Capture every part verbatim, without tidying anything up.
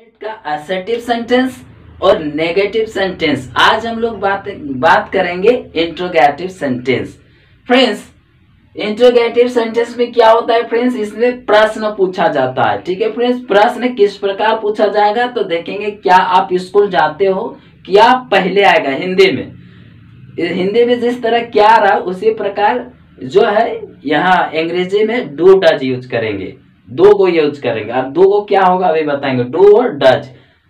का assertive sentence और negative sentence. आज हम लोग बात बात करेंगे interrogative sentence. Friends, interrogative sentence में क्या होता है फ्रेंड्स, इसमें प्रश्न पूछा जाता है। ठीक है फ्रेंड्स, प्रश्न किस प्रकार पूछा जाएगा तो देखेंगे। क्या आप स्कूल जाते हो, क्या पहले आएगा हिंदी में। हिंदी में जिस तरह क्या रहा उसी प्रकार जो है यहाँ अंग्रेजी में डू डज यूज करेंगे, दो को यूज करेंगे। अब दो को क्या होगा अभी बताएंगे, डू और डज।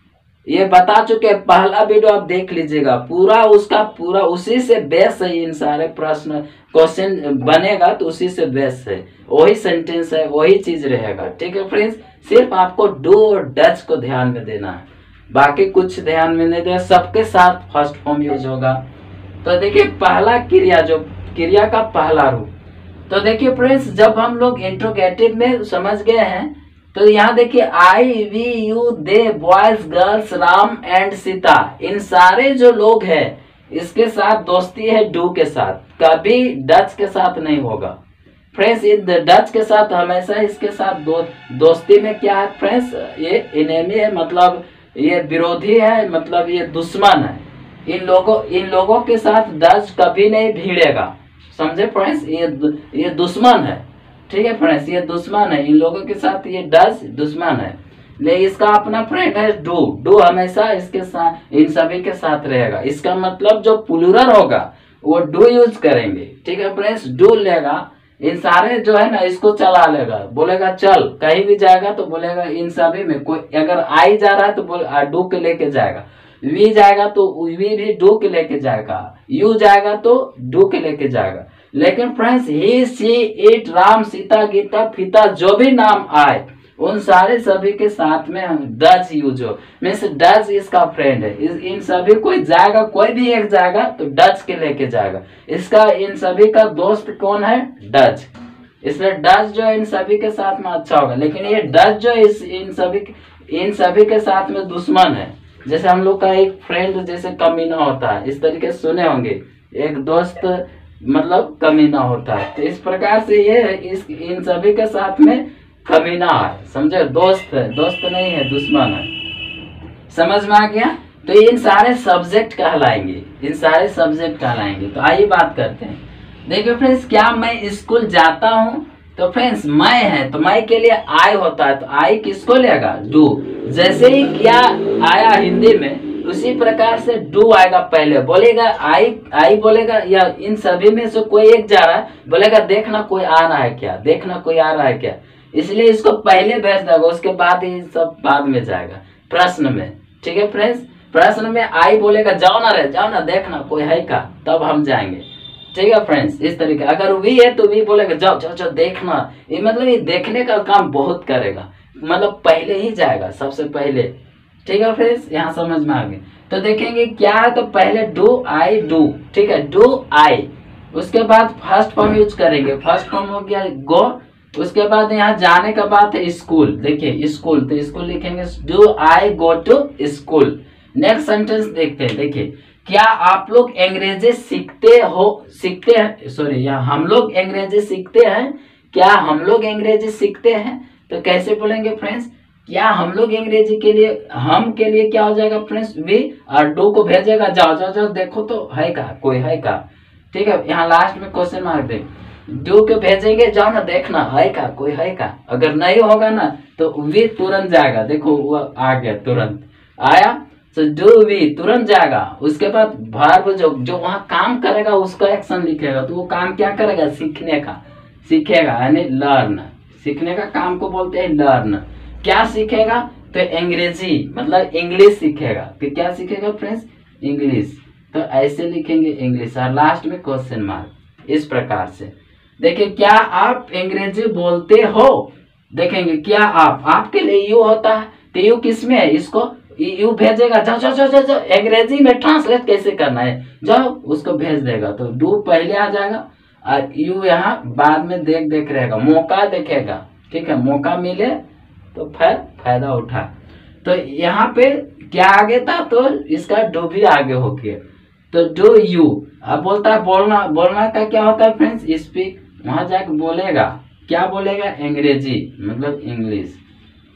ये बता चुके हैं, पहला वीडियो आप देख लीजिएगा पूरा, उसका पूरा उसी से बेस है। इन सारे प्रश्न क्वेश्चन बनेगा तो उसी से बेस है, वही सेंटेंस है, वही चीज रहेगा। ठीक है फ्रेंड्स, सिर्फ आपको डू और डज को ध्यान में देना है, बाकी कुछ ध्यान में नहीं देना। सबके साथ फर्स्ट फॉर्म यूज होगा। तो देखिए पहला क्रिया, जो क्रिया का पहला रूप, तो देखिए फ्रेंड्स जब हम लोग इंट्रोगेटिव में समझ गए हैं तो यहाँ देखिए I we you they boys girls Ram and Sita, इन सारे जो लोग हैं इसके साथ दोस्ती है डू के साथ, कभी डच के साथ नहीं होगा। फ्रेंड्स इन डच के साथ हमेशा इसके साथ दो, दोस्ती में क्या है फ्रेंड्स, ये इनेमी है, मतलब ये विरोधी है, मतलब ये दुश्मन है। इन लोगों इन लोगों के साथ डच कभी नहीं भिड़ेगा, समझे फ्रेंड्स, ये ये दुश्मन है। ठीक है फ्रेंड्स, ये दुश्मन है, इन लोगों के साथ ये डच दुश्मन है। ले इसका अपना फ्रेंड है डू, डू हमेशा इसके साथ इन सभी के साथ रहेगा। इसका मतलब जो प्लूरल होगा वो डू यूज करेंगे। ठीक है फ्रेंड्स, डू लेगा, इन सारे जो है ना इसको चला लेगा, बोलेगा चल, कहीं भी जाएगा तो बोलेगा इन सभी में कोई, अगर आई जा रहा है तो बोल डू के लेके जाएगा, वी जाएगा तो वी भी डू के लेके जाएगा, यू जाएगा तो डू के लेके जाएगा। लेकिन friends he she it Ram Sita Gita फीता जो भी नाम आए उन सारे सभी के साथ में हम डज यूज हो, मीन्स डज इसका फ्रेंड है। इस, इन सभी कोई जाएगा, कोई भी एक जाएगा तो डज के लेके जाएगा। इसका इन सभी का दोस्त कौन है, डज, इसलिए डज जो है इन सभी के साथ में अच्छा होगा। लेकिन ये डज जो इस इन सभी इन सभी के साथ में दुश्मन है। जैसे हम लोग का एक फ्रेंड जैसे कमीना होता है, इस तरीके से सुने होंगे, एक दोस्त मतलब कमीना होता है। तो इस प्रकार से ये इस इन सभी के साथ में कमीना है, समझे, दोस्त है, दोस्त नहीं है, दुश्मन है। समझ में आ गया। तो इन सारे सब्जेक्ट कहलाएंगे, इन सारे सब्जेक्ट कहलाएंगे। तो आइए बात करते हैं। देखिए फ्रेंड्स, क्या मैं स्कूल जाता हूँ, तो फ्रेंड्स मैं है तो मैं के लिए आई होता है, तो आई किसको लेगा, डू। जैसे ही क्या आया हिंदी में उसी प्रकार से डू आएगा, पहले बोलेगा आई आई बोलेगा, या इन सभी में से कोई एक जा रहा है बोलेगा देखना कोई आ रहा है क्या, देखना कोई आ रहा है क्या, इसलिए इसको पहले भेज देगा, उसके बाद ही सब बाद में जाएगा प्रश्न में। ठीक है फ्रेंड्स, प्रश्न में आई बोलेगा जाओ ना रे, जाओ ना, देखना कोई है का, तब हम जाएंगे। ठीक है फ्रेंड्स, इस तरीके। अगर वी है तो वी बोलेगा जाओ जाओ जाओ देखना, ये मतलब ये देखने का काम बहुत करेगा, मतलब पहले ही जाएगा सबसे पहले। ठीक है फ्रेंड्स, यहाँ समझ में आ गए। तो देखेंगे क्या है, तो पहले डू आई डू, ठीक है, डू आई, उसके बाद फर्स्ट फॉर्म यूज करेंगे, फर्स्ट फॉर्म हो गया गो। उसके बाद यहाँ जाने का बात है स्कूल, देखिए स्कूल, तो स्कूल लिखेंगे do I go to school. Next sentence देखते हैं। देखिए क्या आप लोग अंग्रेजी सीखते हो, सीखते हैं, सॉरी यहाँ हम लोग अंग्रेजी सीखते हैं, क्या हम लोग अंग्रेजी सीखते हैं, तो कैसे बोलेंगे फ्रेंड्स, क्या हम लोग अंग्रेजी के लिए, हम के लिए क्या हो जाएगा फ्रेंड्स, वी, और डू को भेजेगा जाओ जाओ जाओ देखो तो है का, कोई है का। ठीक है, यहाँ लास्ट में क्वेश्चन मार्क दे, डू के भेजेंगे जाओ ना देखना है का, कोई है का। अगर नहीं होगा ना तो वी तुरंत जाएगा, देखो वो आ गया, तुरंत आया, तो डू वी तुरंत जाएगा। उसके बाद वर्ब जो जो वहाँ काम करेगा उसका एक्शन लिखेगा, तो वो काम क्या करेगा, सीखने का, सीखेगा, यानी लर्न, सीखने का काम को बोलते हैं लर्न। क्या सीखेगा, तो अंग्रेजी मतलब इंग्लिश सीखेगा, कि क्या सीखेगा फ्रेंड्स, इंग्लिश, तो ऐसे लिखेंगे इंग्लिश, और लास्ट में क्वेश्चन मार्क, इस प्रकार से। देखिए क्या आप अंग्रेजी बोलते हो, देखेंगे क्या आप, आपके लिए यू होता है, तो यू किस में है, इसको यू भेजेगा जाओ जाओ जाओ जाओ, अंग्रेजी में ट्रांसलेट कैसे करना है, जाओ, उसको भेज देगा, तो डू पहले आ जाएगा और यू यहाँ बाद में देख देख रहेगा, मौका देखेगा। ठीक है, मौका मिले तो फिर फायदा उठा। तो यहाँ पे क्या आगे था, तो इसका डू भी आगे हो गया, तो डू यू। अब बोलता है बोलना, बोलना का क्या होता है फ्रेंड्स, स्पीक, वहां जाके बोलेगा, क्या बोलेगा, अंग्रेजी मतलब इंग्लिश।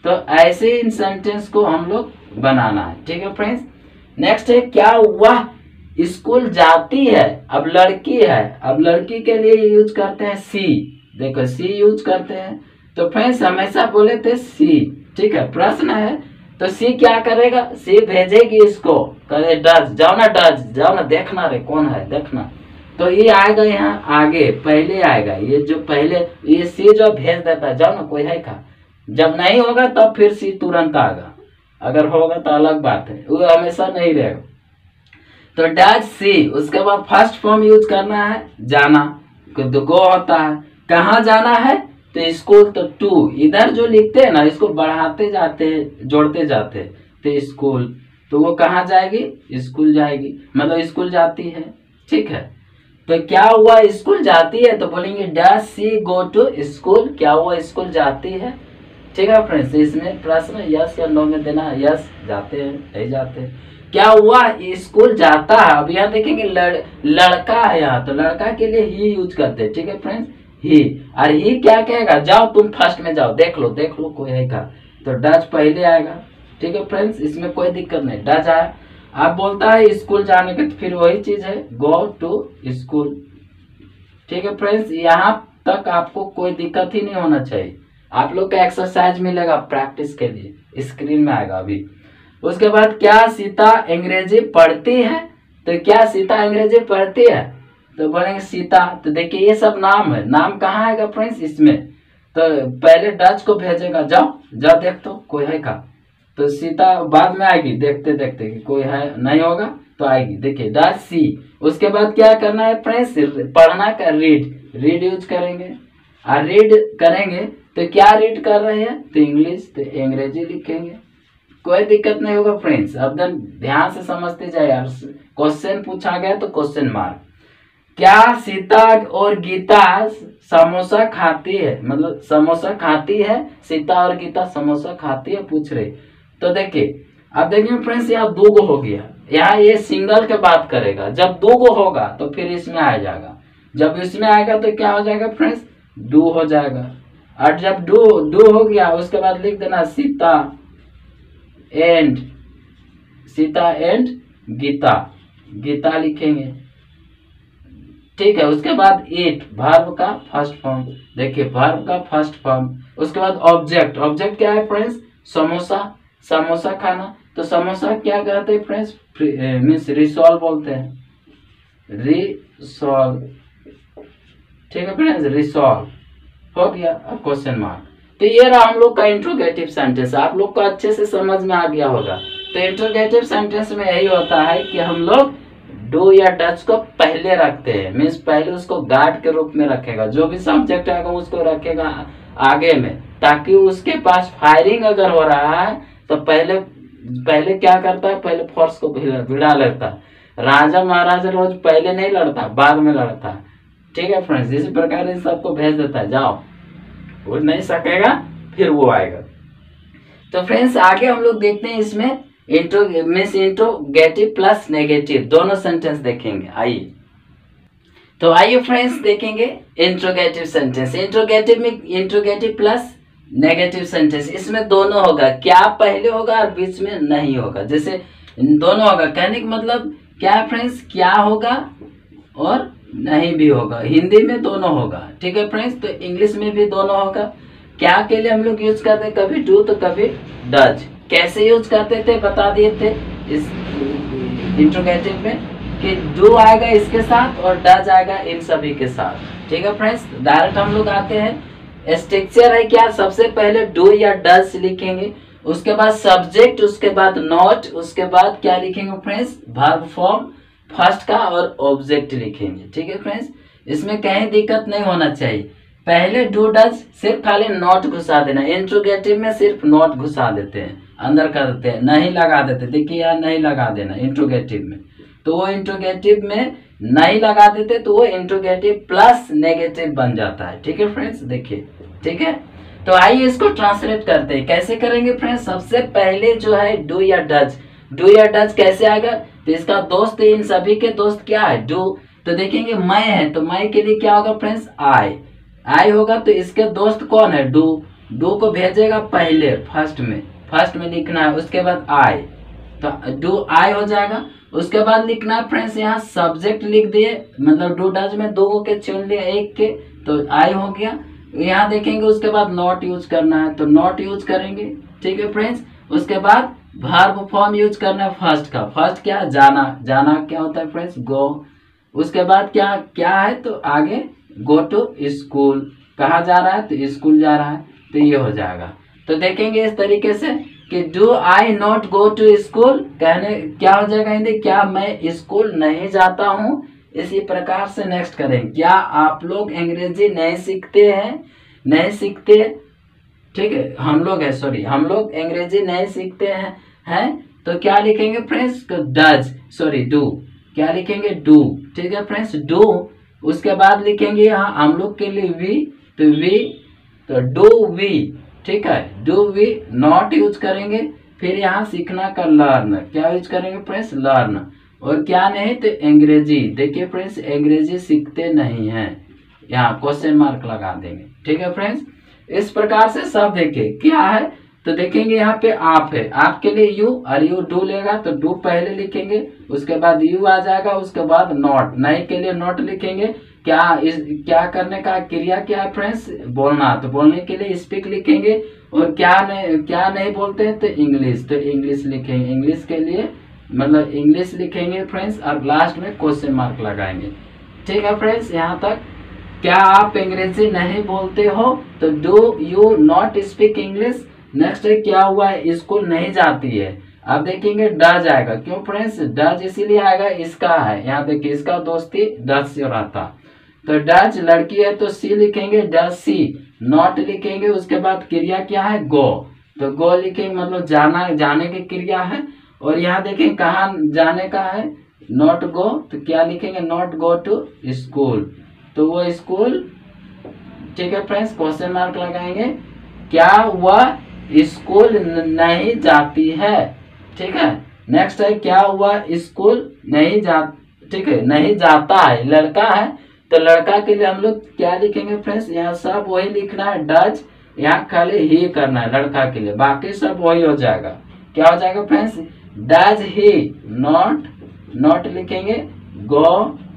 तो ऐसे इन सेंटेंस को हम लोग बनाना है। ठीक है फ्रेंड्स। नेक्स्ट है क्या वह स्कूल जाती है। अब लड़की है, अब लड़की के लिए यूज करते हैं सी। देखो सी यूज करते हैं, तो फ्रेंड्स हमेशा बोले थे सी। ठीक है, प्रश्न है तो सी क्या करेगा, सी भेजेगी इसको, कहे डज, जाओ ना डज, जाओ ना, देखना रे कौन है देखना। तो ये आएगा यहाँ आगे, पहले आएगा ये जो पहले, ये सी जो भेज देता है, जाओ ना कोई है का। जब नहीं होगा तब फिर सी तुरंत आएगा, अगर होगा तो अलग बात है, वो हमेशा नहीं रहेगा। तो डज सी, उसके बाद फर्स्ट फॉर्म यूज करना है जाना, तो गो होता है। कहाँ जाना है, तो स्कूल, तो टू, इधर जो लिखते हैं ना इसको बढ़ाते जाते हैं, जोड़ते जाते हैं, तो स्कूल, तो वो कहाँ जाएगी, स्कूल जाएगी, मतलब स्कूल जाती है। ठीक है, तो क्या हुआ, स्कूल जाती है, तो बोलेंगे does she go to school, क्या हुआ स्कूल जाती है। ठीक है फ्रेंड्स, इसमें प्रश्न यस या नो में देना, यस जाते हैं, नहीं जाते हैं। क्या हुआ स्कूल जाता है, अब यहाँ देखेंगे लड़, लड़का है यहाँ, तो लड़का के लिए ही यूज करते हैं। ठीक है फ्रेंड्स, ही, और ही क्या कहेगा, जाओ तुम फर्स्ट में जाओ, देख लो देख लो कोई है का, तो डज पहले आएगा। ठीक है फ्रेंड्स, इसमें कोई दिक्कत नहीं, डज आया। आप बोलता है स्कूल जाने के, तो फिर वही चीज है, गो टू स्कूल। ठीक है फ्रेंड्स, यहाँ तक आपको कोई दिक्कत ही नहीं होना चाहिए। आप लोग का एक्सरसाइज मिलेगा प्रैक्टिस के लिए, स्क्रीन में आएगा अभी। उसके बाद क्या सीता अंग्रेजी पढ़ती है, तो क्या सीता अंग्रेजी पढ़ती है, तो बोलेंगे सीता। तो देखिए ये सब नाम है, नाम कहाँ आएगा फ्रेंड्स इसमें, तो पहले डच को भेजेगा, जाओ जाओ देख तो कोई है का, तो सीता बाद में आएगी, देखते देखते कि कोई है, नहीं होगा तो आएगी। देखिए डच सी। उसके बाद क्या करना है फ्रेंड्स, पढ़ना का रीड, रीड यूज करेंगे, और रीड करेंगे तो क्या रीड कर रहे हैं, तो इंग्लिश, तो अंग्रेजी लिखेंगे, कोई दिक्कत नहीं होगा फ्रेंड्स। अब ध्यान से समझते जाए यार, क्वेश्चन पूछा गया तो क्वेश्चन मार्क। क्या सीता और गीता समोसा खाती है, मतलब समोसा खाती है, सीता और गीता समोसा खाती है पूछ रहे। तो देखिए अब देखिए फ्रेंड्स, यहाँ दो गो हो गया, यहाँ ये सिंगल के बात करेगा, जब दो गो होगा तो फिर इसमें आ जाएगा, जब इसमें आएगा तो क्या हो जाएगा फ्रेंड्स, डू हो जाएगा। और जब डू डू हो गया उसके बाद लिख देना सीता एंड, सीता एंड गीता, गीता लिखेंगे। ठीक है, उसके बाद इट, वर्ब का फर्स्ट फॉर्म, देखिए वर्ब का फर्स्ट फॉर्म। उसके बाद ऑब्जेक्ट, ऑब्जेक्ट क्या है फ्रेंड्स, समोसा, समोसा खाना, तो समोसा क्या कहते हैं फ्रेंड्स, मीन्स रिसॉल्व बोलते हैं, रिसॉल्व। ठीक है फ्रेंड्स, रिसॉल्व हो गया। अब क्वेश्चन मार्क। तो ये रहा हम लोग का इंट्रोगेटिव सेंटेंस, आप लोग को अच्छे से समझ में आ गया होगा। तो इंट्रोगेटिव सेंटेंस में यही होता है कि हम लोग डू या डच को पहले रखते हैं, मीन्स पहले उसको गार्ड के रूप में रखेगा, जो भी सब्जेक्ट आएगा उसको रखेगा आगे में, ताकि उसके पास फायरिंग अगर हो रहा है तो पहले पहले क्या करता है, पहले फोर्स को भिड़ा लेता है। राजा महाराजा रोज पहले नहीं लड़ता, बाद में लड़ता है। ठीक है फ्रेंड्स, इसी प्रकार इन सबको भेज देता है, जाओ, वो नहीं सकेगा फिर वो आएगा। तो फ्रेंड्स आगे हम लोग देखते हैं, इसमें intro means interrogative plus negative दोनों सेंटेंस देखेंगे। आइए तो आइए फ्रेंड्स देखेंगे इंट्रोगेटिव सेंटेंस। इंट्रोगेटिव में इंट्रोगेटिव प्लस नेगेटिव सेंटेंस, इसमें दोनों होगा, क्या पहले होगा और बीच में नहीं होगा। जैसे दोनों होगा, कहने का मतलब क्या है फ्रेंड्स, क्या होगा और नहीं भी होगा, हिंदी में दोनों होगा। ठीक है फ्रेंड्स, तो इंग्लिश में भी दोनों होगा। क्या के लिए हम लोग यूज करते हैं, कभी डू तो कभी डज। कैसे यूज करते थे बता दिए थे इस इंट्रोगेटिव में, कि डू आएगा इसके साथ और डज आएगा इन सभी के साथ। ठीक है फ्रेंड्स, डायरेक्ट हम लोग आते हैं। स्ट्रक्चर है क्या, सबसे पहले डू या डज लिखेंगे, उसके बाद सब्जेक्ट, उसके बाद नॉट, उसके बाद क्या लिखेंगे फ्रेंड्स, वर्ब फॉर्म फर्स्ट का और ऑब्जेक्ट लिखेंगे। ठीक है फ्रेंड्स, इसमें कहीं दिक्कत नहीं होना चाहिए। पहले डू डज सिर्फ खाली नॉट घुसा देना, इंट्रोगेटिव में सिर्फ नॉट घुसा देते हैं, अंदर कर देते हैं, नहीं लगा देते। देखिए यार नहीं लगा देना इंट्रोगेटिव में, तो वो इंट्रोगेटिव में नहीं लगा देते तो वो इंट्रोगेटिव प्लस नेगेटिव बन जाता है। ठीक है फ्रेंड्स, देखिए ठीक है। तो आइए इसको ट्रांसलेट करते हैं, कैसे करेंगे फ्रेंड्स। सबसे पहले जो है डू या डज, डू या डज कैसे आएगा, तो इसका दोस्त, इन सभी के दोस्त क्या है, डू। तो देखेंगे मैं है, तो मैं के लिए क्या होगा फ्रेंड्स, आई, आई होगा, तो इसके दोस्त कौन है, डू। डू को भेजेगा पहले फर्स्ट में, फर्स्ट में लिखना है, उसके बाद आई, तो डू आई हो जाएगा। उसके बाद लिखना है फ्रेंड्स यहाँ सब्जेक्ट लिख दिए, मतलब डू डज में दो के चुन लिए एक के, तो आई हो गया। यहाँ देखेंगे उसके बाद नॉट यूज करना है तो नॉट यूज करेंगे, ठीक है फ्रेंड्स। उसके बाद वर्ब फॉर्म यूज करना है फर्स्ट का, फर्स्ट क्या जाना, जाना क्या होता है फ्रेंड्स गो। उसके बाद क्या क्या है तो आगे गो टू स्कूल, कहाँ जा रहा है तो स्कूल जा रहा है, तो ये हो जाएगा। तो देखेंगे इस तरीके से कि do I not go to school, कहने क्या हो जाएगा हिंदी, क्या मैं स्कूल नहीं जाता हूँ। इसी प्रकार से नेक्स्ट करें, क्या आप लोग अंग्रेजी नहीं सीखते हैं, नहीं सीखते, ठीक है हम लोग है सॉरी हम लोग अंग्रेजी नहीं सीखते हैं हैं तो क्या लिखेंगे फ्रेंड्स डज सॉरी डू, क्या लिखेंगे डू, ठीक है फ्रेंड्स डू। उसके बाद लिखेंगे यहाँ हम लोग के लिए वी, तो वी तो डू वी, ठीक है डू वी, नॉट यूज करेंगे। फिर यहाँ सीखना का लर्न, क्या यूज करेंगे फ्रेंड्स लर्न, और क्या नहीं तो अंग्रेजी, देखिए फ्रेंड्स अंग्रेजी सीखते नहीं हैं, यहाँ क्वेश्चन मार्क लगा देंगे, ठीक है फ्रेंड्स। इस प्रकार से सब देखिए क्या है तो देखेंगे यहाँ पे आप है, आपके लिए यू और यू डू लेगा तो डू पहले लिखेंगे, उसके बाद यू आ जाएगा, उसके बाद नॉट, नहीं के लिए नॉट लिखेंगे। क्या इस क्या करने का क्रिया क्या है फ्रेंड्स बोलना, तो बोलने के लिए स्पीक लिखेंगे, और क्या नहीं क्या नहीं बोलते हैं तो इंग्लिश, तो इंग्लिश लिखेंगे, इंग्लिश के लिए मतलब इंग्लिश लिखेंगे फ्रेंड्स, और लास्ट में क्वेश्चन मार्क लगाएंगे, ठीक है फ्रेंड्स। यहाँ तक क्या आप अंग्रेजी नहीं बोलते हो तो do you not speak English. Next है क्या हुआ है स्कूल नहीं जाती है, अब देखेंगे डज आएगा, क्यों फ्रेंड्स डज इसीलिए आएगा इसका है, यहाँ देखिए इसका दोस्ती डज से रहता, तो डज लड़की है तो सी लिखेंगे डज सी, नॉट लिखेंगे। उसके बाद क्रिया क्या है गो, तो गो लिखेंगे मतलब जाना, जाने की क्रिया है। और यहाँ देखें कहाँ जाने का है नॉट गो, तो क्या लिखेंगे नॉट गो टू स्कूल, तो वो स्कूल, ठीक है फ्रेंड्स क्वेश्चन मार्क लगाएंगे। क्या वह स्कूल नहीं जाती है, ठीक है। नेक्स्ट है क्या हुआ स्कूल नहीं जा, ठीक है नहीं जाता है, लड़का है तो लड़का के लिए हम लोग क्या लिखेंगे फ्रेंड्स, यहाँ सब वही लिखना है डज, यहाँ खाली ही करना है लड़का के लिए, बाकी सब वही हो जाएगा। क्या हो जाएगा friends does he not, not लिखेंगे गो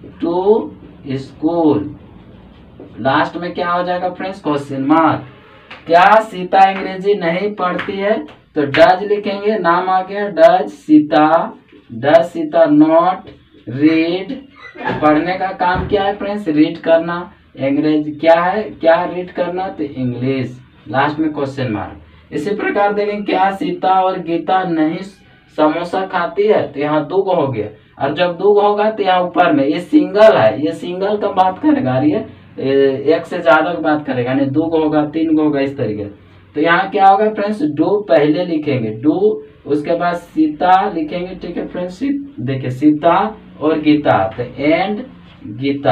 टू स्कूल, लास्ट में क्या हो जाएगा फ्रेंड्स क्वेश्चन मार्क। क्या सीता अंग्रेजी नहीं पढ़ती है तो डज लिखेंगे, नाम आ गया does Sita, does Sita not read, पढ़ने का काम क्या है फ्रेंड्स रीड करना, अंग्रेजी क्या है क्या रीड करना तो इंग्लिश, लास्ट में क्वेश्चन मार्क। इसी प्रकार देखेंगे क्या सीता और गीता नहीं समोसा खाती है, तो यहाँ दो हो गया, और जब दो होगा तो यहाँ ऊपर में ये सिंगल है, ये सिंगल का बात करेगा, ये एक से ज्यादा की बात करेगा, नहीं दो को होगा तीन को होगा इस तरीके। तो यहाँ क्या होगा फ्रेंड्स डू पहले लिखेंगे डू, उसके बाद सीता लिखेंगे, ठीक है फ्रेंड्स देखिए सीता और गीता, तो एंड गीता,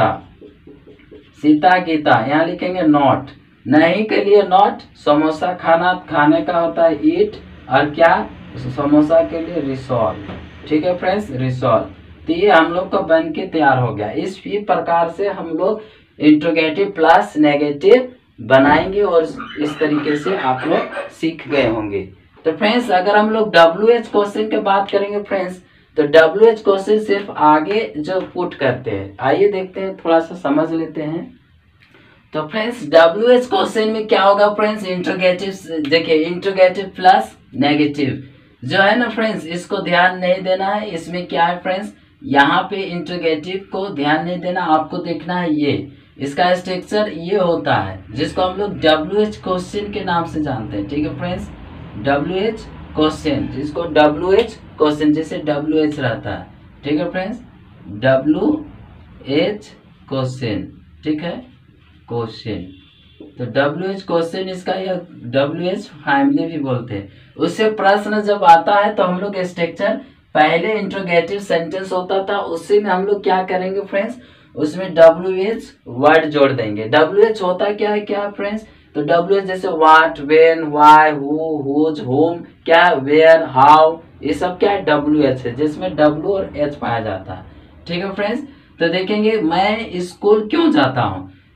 सीता गीता, यहाँ लिखेंगे नॉट, नहीं के लिए नॉट, समोसा खाना खाने का होता है ईट, और क्या समोसा के लिए रिसॉल्व, ठीक है फ्रेंड्स रिसॉल्व। तो ये हम लोग का बन के तैयार हो गया। इस प्रकार से हम लोग इंट्रोगेटिव प्लस नेगेटिव बनाएंगे और इस तरीके से आप लोग सीख गए होंगे। तो फ्रेंड्स अगर हम लोग डब्ल्यू एच क्वेश्चन की बात करेंगे फ्रेंड्स, तो डब्ल्यू एच क्वेश्चन सिर्फ आगे जो पुट करते हैं, आइए देखते हैं थोड़ा सा समझ लेते हैं। तो फ्रेंड्स डब्ल्यू एच क्वेश्चन में क्या होगा फ्रेंड्स इंट्रोगेटिव, देखिए इंट्रोगेटिव प्लस नेगेटिव जो है ना फ्रेंड्स, इसको ध्यान नहीं देना है। इसमें क्या है फ्रेंड्स यहाँ पे इंट्रोगेटिव को ध्यान नहीं देना, आपको देखना है ये इसका स्ट्रक्चर ये होता है जिसको हम लोग डब्ल्यू एच क्वेश्चन के नाम से जानते हैं, ठीक है फ्रेंड्स डब्ल्यू एच क्वेश्चन, जिसको डब्ल्यू एच क्वेश्चन जैसे डब्ल्यू एच रहता है, ठीक है फ्रेंड्स डब्ल्यू एच क्वेश्चन, ठीक है क्वेश्चन, तो डब्ल्यू एच क्वेश्चन इसका या डब्ल्यू एच फैमिली भी बोलते हैं। उससे प्रश्न जब आता है तो हम लोग स्ट्रक्चर पहले इंट्रोगेटिव सेंटेंस होता था, उसी में हम लोग क्या करेंगे फ्रेंड्स उसमें डब्ल्यू एच वर्ड जोड़ देंगे। डब्ल्यू एच होता क्या है क्या फ्रेंड्स, तो डब्ल्यू एच जैसे what, when, why, who, whose, whom, क्या वेयर, हाउ, ये सब क्या है डब्ल्यू एच है, जिसमें डब्ल्यू और एच पाया जाता है, ठीक है फ्रेंड्स। तो देखेंगे मैं स्कूल क्यों जाता हूँ,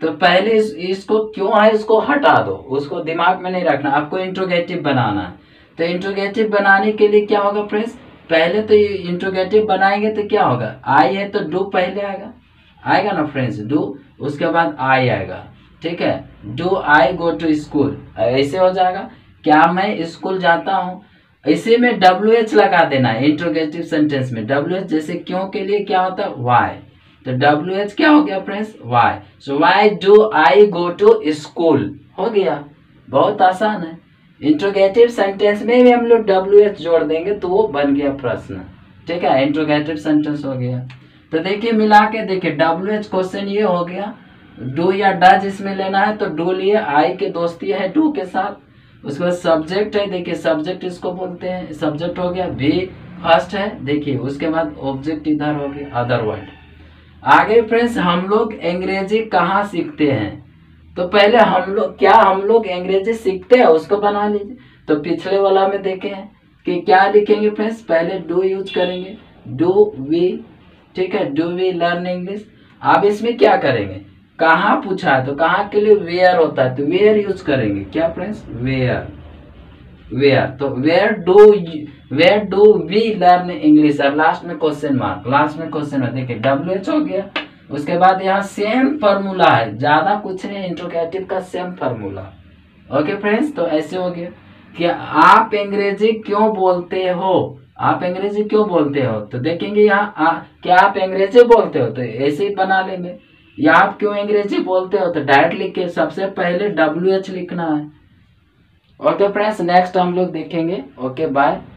तो पहले इस, इसको क्यों है इसको हटा दो, उसको दिमाग में नहीं रखना, आपको इंट्रोगेटिव बनाना है। तो इंट्रोगेटिव बनाने के लिए क्या होगा फ्रेंड्स, पहले तो ये इंट्रोगेटिव बनाएंगे तो क्या होगा, आई है तो डू पहले आएगा आएगा ना फ्रेंड्स, डू, उसके बाद आई आएगा, ठीक है। Do I go to school, ऐसे हो जाएगा, क्या मैं स्कूल जाता हूँ। इसी में डब्ल्यू एच लगा देना है इंट्रोगेटिव सेंटेंस में, डब्ल्यू एच जैसे क्यों के लिए क्या होता है, वाई, तो डब्ल्यू एच क्या हो गया friends, why. So why do I go to school, हो गया, बहुत आसान है। इंट्रोगेटिव सेंटेंस में भी हम लोग डब्ल्यू एच जोड़ देंगे तो वो बन गया प्रश्न, ठीक है, इंट्रोगेटिव सेंटेंस हो गया। तो देखिए मिला के देखिए डब्ल्यू एच क्वेश्चन ये हो गया, डू या डज इसमें लेना है तो डू लिए, आई के दोस्ती है डू के साथ, उसके बाद सब्जेक्ट है, देखिए सब्जेक्ट इसको बोलते हैं, सब्जेक्ट हो गया, भी फर्स्ट है, देखिए उसके बाद ऑब्जेक्ट इधर हो गया, अदर वर्ड। आगे फ्रेंड्स हम लोग अंग्रेजी कहाँ सीखते हैं, तो पहले हम लोग क्या हम लोग अंग्रेजी सीखते हैं उसको बना लीजिए। तो पिछले वाला में देखे हैं कि क्या लिखेंगे फ्रेंड्स, पहले डू यूज करेंगे, डू वी, ठीक है, डू वी लर्न इंग्लिश। अब इसमें क्या करेंगे, कहाँ पूछा है तो कहाँ के लिए वेयर होता है, तो वेयर यूज करेंगे, क्या फ्रेंड्स, वेयर, वेयर, तो where do where do we learn English, और लास्ट में क्वेश्चन मार्क, लास्ट में क्वेश्चन है, देखिए डब्ल्यू एच हो गया। उसके बाद यहाँ सेम फॉर्मूला है, ज्यादा कुछ नहीं, इंट्रोगेटिव का सेम फॉर्मूला। ओके फ्रेंड्स, तो ऐसे हो गया कि आप अंग्रेजी क्यों बोलते हो, आप अंग्रेजी क्यों बोलते हो, तो देखेंगे यहाँ क्या आप अंग्रेजी बोलते हो, तो ऐसे ही बना लेंगे, या आप क्यों अंग्रेजी बोलते हो, तो डायरेक्ट लिख के सबसे पहले डब्ल्यू एच लिखना है। ओके फ्रेंड्स, नेक्स्ट हम लोग देखेंगे। Okay bye.